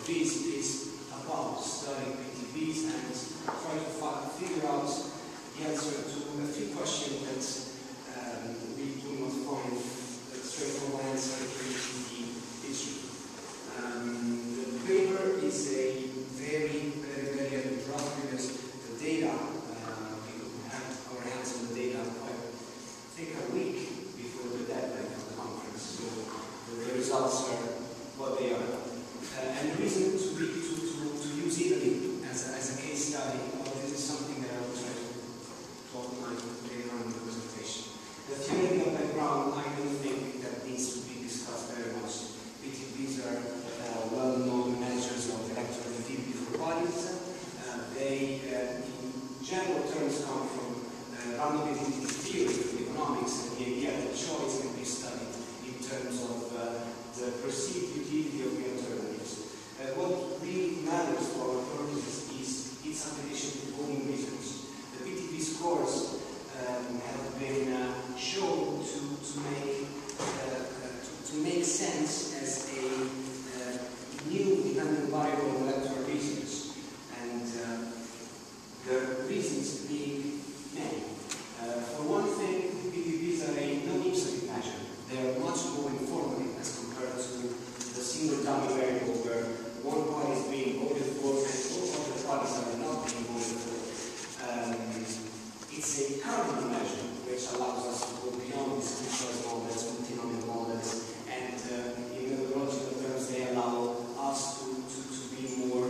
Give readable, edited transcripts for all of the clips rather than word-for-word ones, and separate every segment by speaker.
Speaker 1: PTVs is about studying PTVs and try to figure out the answer to a few questions that we do not find a straightforward answer to the issue. The paper is a very early draft because the data, we had our hands on the data quite, I think, a week before the deadline of the conference, so the results are what they are. And the reason to use Italy as a case study, this is something that I will try to outline later on in the presentation. The theoretical background, I don't think that needs to be discussed very much. PTVs are well-known measures of electrical activity for bodies. They, in general terms, come from random theory of economics, and the idea that choice can be studied in terms of the perceived utility of the alternatives. What really matters for our purposes is its application to voting research. The PTV scores have been shown to make sense as a new dependent variable of electoral research, and the reasons being many. For one thing, PTVs are a non-ipsoid measure. They are much more informative as compared to the single dummy variable where one party is being voted for and all other parties are not being voted for. It's a cardinal measure which allows us to go beyond these two-choice models, multinomial models, and in methodological terms they allow us to be more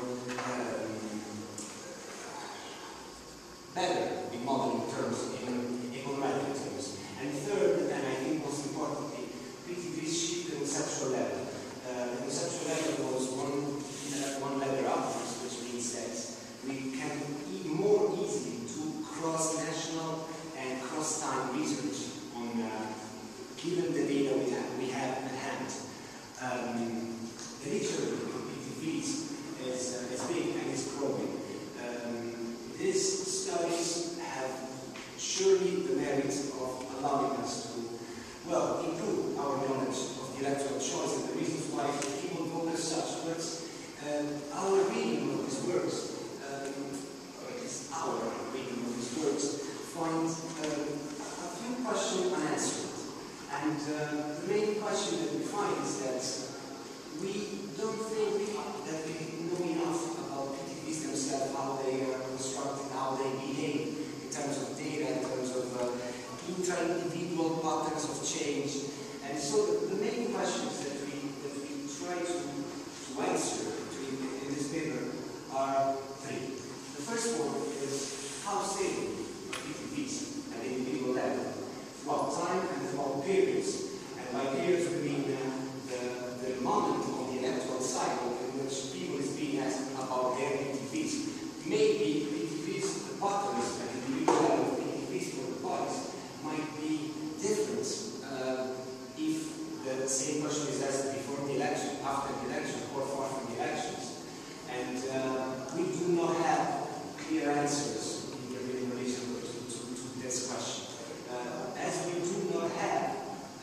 Speaker 1: better in modeling terms, in econometric terms. And third, and I think most importantly, PTVs shift the conceptual level. The conceptual level goes one level upwards, which means that we can more easily do cross-national and cross-time research on given the data we have at hand. The literature on PTVs is big and is growing. These studies have surely the merit of allowing us to, well, improve our knowledge of the electoral choice and the reasons why people vote as such. But our reading of these works, or at least our reading of these works, finds a few questions unanswered. And the main question that we find is that we don't think that we know enough about PTVs themselves, how they are constructed, how they behave in terms of data, in terms of intra-individual patterns of change. And so the main questions that we try to answer in this paper are three. The first one is how stable are PTVs at the individual level throughout time and throughout periods. And by periods we mean the moment of the electoral cycle in which people is being asked about their PTVs. Maybe PTVs, the patterns at the individual level of PTVs for the parties might be different if the same question is asked before the election, after the election, or far from the elections. And we do not have clear answers in relation to this question. As we do not have,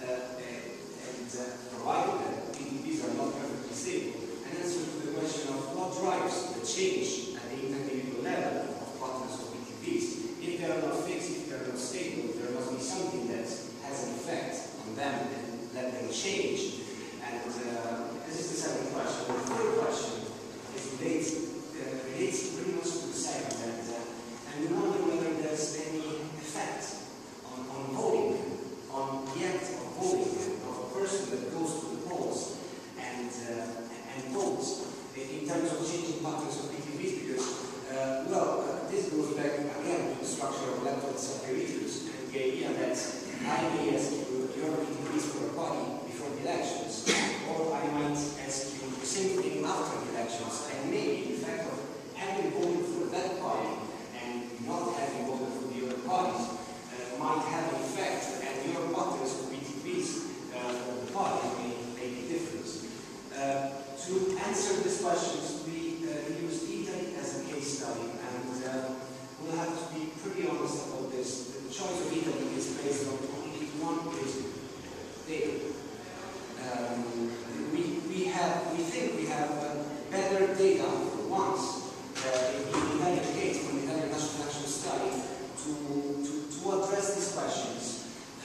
Speaker 1: provided that PTVs are not perfectly stable, an answer to the question of what drives the change at the individual level of patterns of PTVs. If they are not fixed, if they are not stable, there must be something that has an effect on them and let them change. And this is the second question. The third question relates pretty much to the second, and we wonder whether there's any effect on voting, on the act of voting, of a person that goes to the polls and votes in terms of changing patterns of PTVs, because, this goes back again to the structure of electoral separators and the idea that I may ask you your PTVs for a party before the elections, or I might ask you the same thing after the elections, and maybe the fact of having voted for that party and not having voted for the other parties might have an effect, and your patterns of PTVs for the party may be different. To answer these questions, we used Italy as a case study, and we'll have to be pretty honest about this. The choice of Italy is based on only one reason: data. data for once in the Italian case from the Italian National Action Study to address these questions.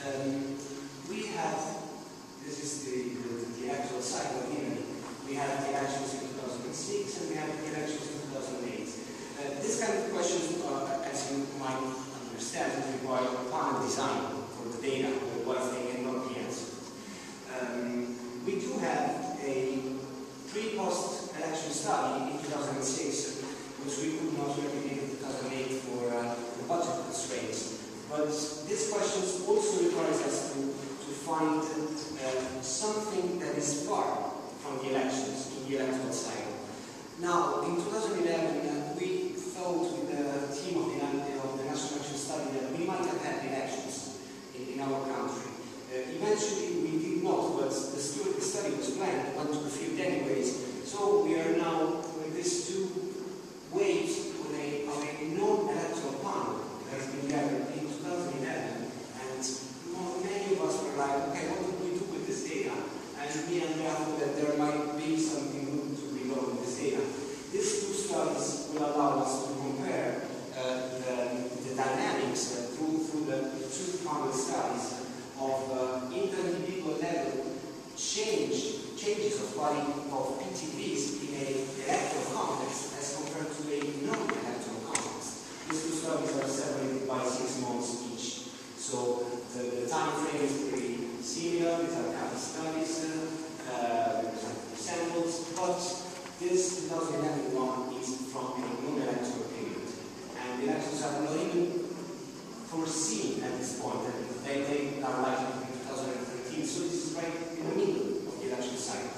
Speaker 1: We have, this is the actual cycle of Italy. We have the elections in 2006 and we have the elections in 2008. This kind of questions, as you might understand, require panel design for the data, otherwise they cannot be answered. We do have a pre-post-election study in 2006, which we could not replicate in 2008 for the budget constraints. But these questions also requires us to find something that is far from the elections in the electoral cycle. Now, in 2011, we thought with the team of the National Action Study that we might have had elections in our country. Eventually, we did not, but the study was planned, went to the field anyways. So we are now with these two waves of a non-electoral panel that has been gathered in 2011, and many of us were like, okay, what do we do with this data? And me and Andrea thought that there might be something good to be done with this data. These two studies will allow us to compare the dynamics through the two panel studies of inter-individual level changes of PTVs in an electoral context as compared to a non-electoral context. These two studies are separated by 6 months each. So the time frame is pretty similar. These are case studies, representative samples, but this 2011 one is from a non-electoral period. And the elections are not even foreseen at this point, and they are likely to be 2013, so this is right in the middle of the election cycle.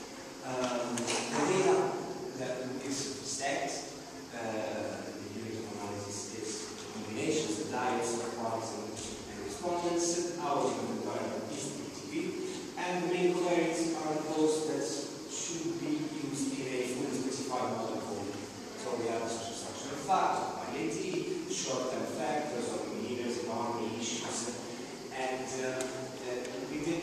Speaker 1: The data that is stacked, the unit of analysis is combinations, the diets, parties, and respondents, our unit variable is PTV, and the main queries are those that should be used in a fully specified model code. So we have a social structure of fact, IAT, short-term factors, or leaders, economy issues, and we did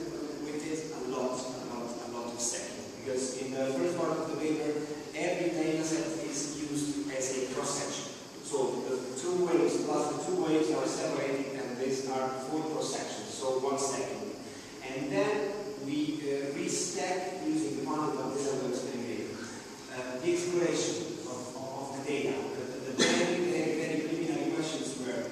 Speaker 1: a lot of stacking, because in the first part of the paper, every data set is used as a cross-section. So the two waves plus the two waves are separated, and these are full cross-sections, so one stacking. And then we restack using the panel of this I will explain later. The exploration of the data, the very preliminary questions were,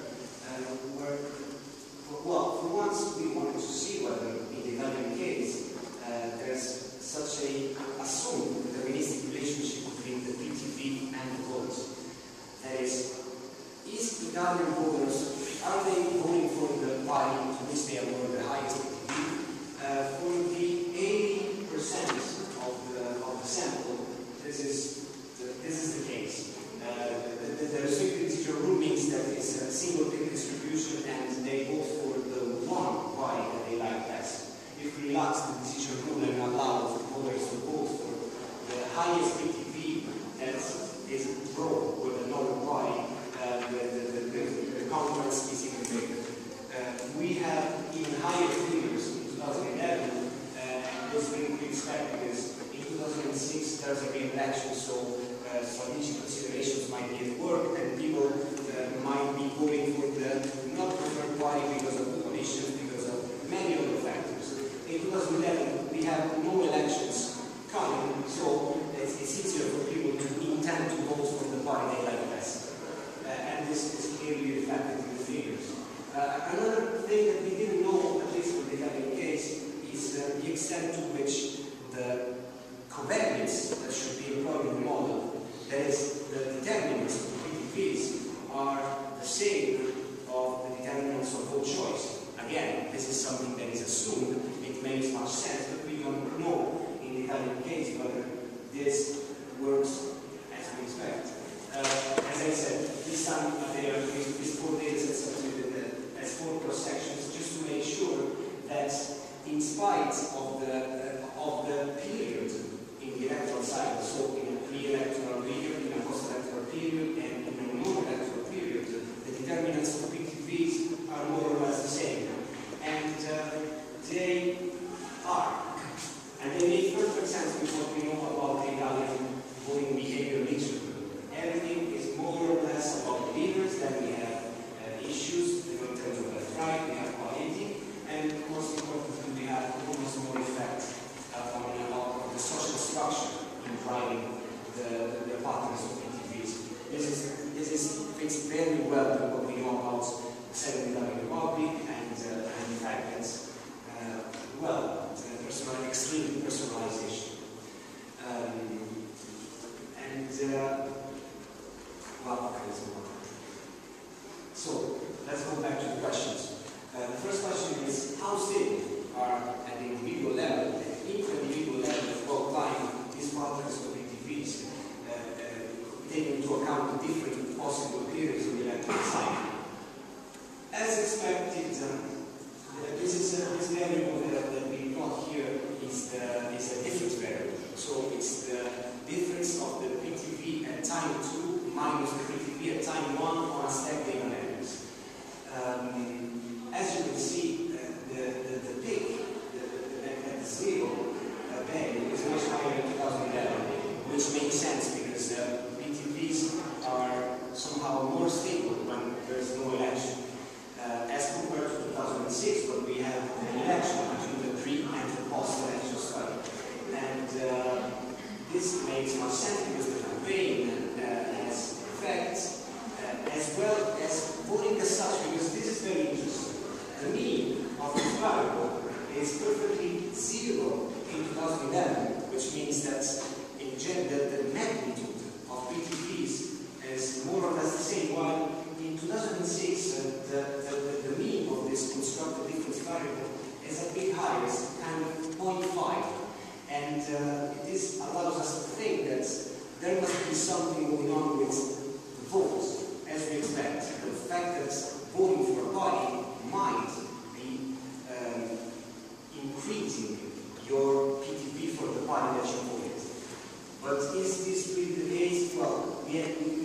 Speaker 1: well, for once we wanted to see whether in the Italian case there's such a assumed deterministic relationship between the PTV and the votes. That is Italian voters, are they voting for the party to which they award the highest PTV? For the 80% of the sample, this is the case. The restricted teacher rule means that it's a single pick distribution, and they vote for the one party that they like best. If we relax the teacher rule and allow voters to vote for the highest PTV that is broke with another party, the contrast is even bigger. We have even higher figures in 2011, and this we expect because in 2006 there's a re-election, so strategic considerations might be at work, and people might be voting for the not preferred party because of the coalition, because of many other factors. In 2011, we have no elections coming, so it's easier for people to intend to vote for the party they like best. And this is clearly reflected in the figures. Another thing that we didn't know, at least for the Italian case, is the extent to which the covariance that should be employed in the model, that is, the determinants of the PTVs, are the same of the determinants of vote choice. very well what we know about the Second Islamic Republic and the fact that, extreme personalization. So, let's go back to the questions. The first question is, how stable are, at the individual level, intra-individual level, throughout time, these patterns of PTVs, taking into account the different possible periods of the electric cycle? As expected, this variable that we plot here is a difference variable. So it's the difference of the PTV at time 2 minus the PTV at time 1 on a stack data matrix. As you can see, the peak at the 0 value is much higher in 2011, which makes sense because PTVs are somehow more stable when there's no election. As compared to 2006, when we have an election between the pre and the post-election study. And this makes much sense because the campaign has effects, as well as voting as such, because this is very interesting. The mean of this variable is perfectly 0 in 2011, which means that in general the magnitude of PTVs is more or less the same, while in 2006 the mean of this constructed difference variable is a bit higher, it's kind of 0.5. And this allows us to think that there must be something going on with the votes, as we expect. The fact that voting for a party might be increasing your PTV for the party that you voted. But is this really the case? Well, we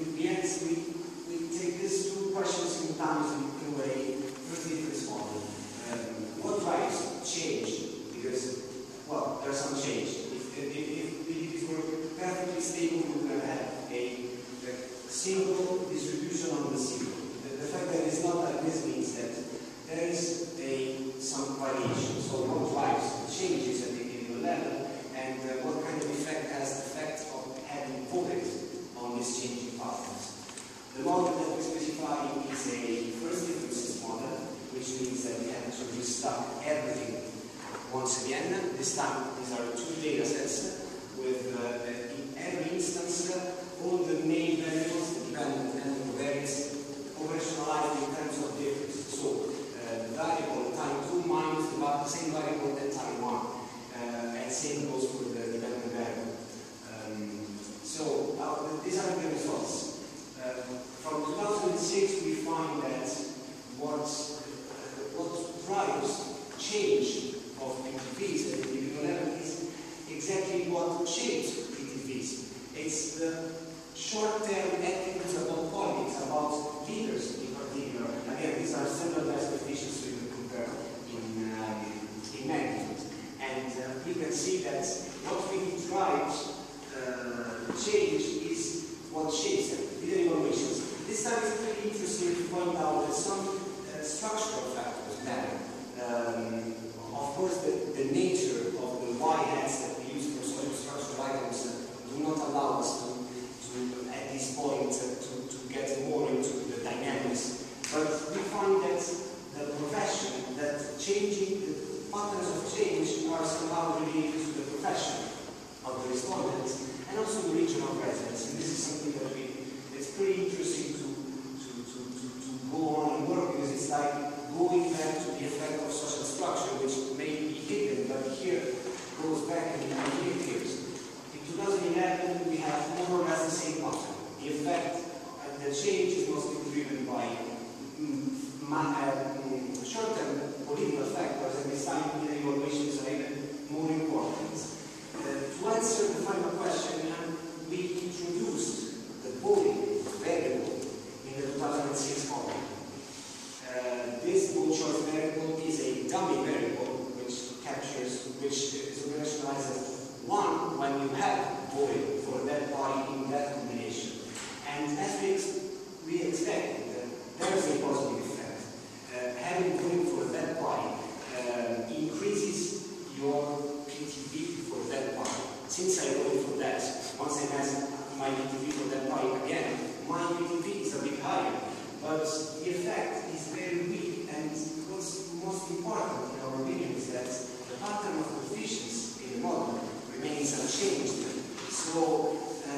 Speaker 1: take these two questions sometimes in a way pretty responding. What drives change? Because, well, there's some change. If it were perfectly stable, we would have a single distribution on the zero. The fact that it's not like this means that there is some variation. So what drives the changes at the individual level, and what kind of effect has the effect of having voted on these changing patterns? The model that we specify is a first differences model, which means that we have to restock everything once again. This time, these are two data sets with, in every instance, all the main variables, the dependent variables, operationalized in terms of difference. So, the variable time 2 minus the same variable at time 1, and same goes for the dependent variable. These are the results. From 2006, we find that what drives change of PTVs at the individual level is exactly what shapes PTVs. It's the short-term attitudes about politics, about leaders in particular. Again, these are standardized coefficients we can compare in magnitude. And you can see that what really drives change is what shapes them, leader evaluations. This time it's pretty interesting to point out that some structural factors matter. Of course, the nature of the y-hats that we use for social structural items do not allow us to at this point, to get more into the dynamics. But we find that the profession, that changing, the patterns of change are somehow related to the profession of the respondents and also the region of residence. And this is something that it's pretty interesting to go on and work, because it's like going back to the effect of social structure, which may be hidden, but here goes back in years. In 2011, we have more or less the same pattern. The effect, the change is mostly driven by short-term political factors, and this time the evaluations are even more important. To answer the final question, we introduced the voting variable in the 2006 model. This vote choice variable is a dummy variable which is operationalized as 1 when you have voted for that party in that combination. And as we expected, there is a positive effect. Having voted for that party increases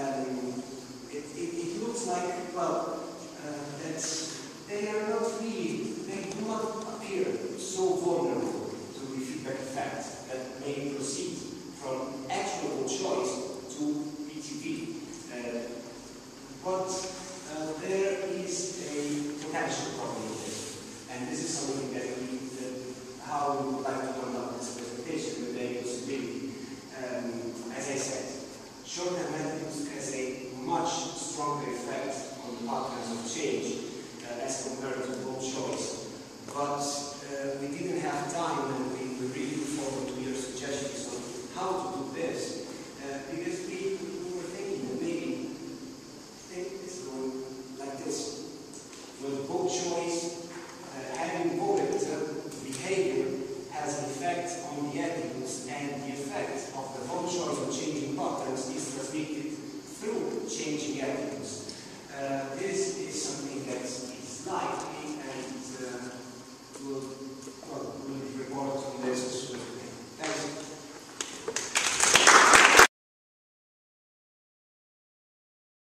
Speaker 1: it looks like, well, that they are not really, they do not appear so vulnerable to the feedback effect that may proceed from actual choice to PTV. But there is a potential problem here, and this is something that how we would like to conduct this presentation with a possibility. As I said, short-term rental use has a much stronger effect on the patterns of change as compared to goal choice. But we didn't have time, and we really look forward to your suggestions on how to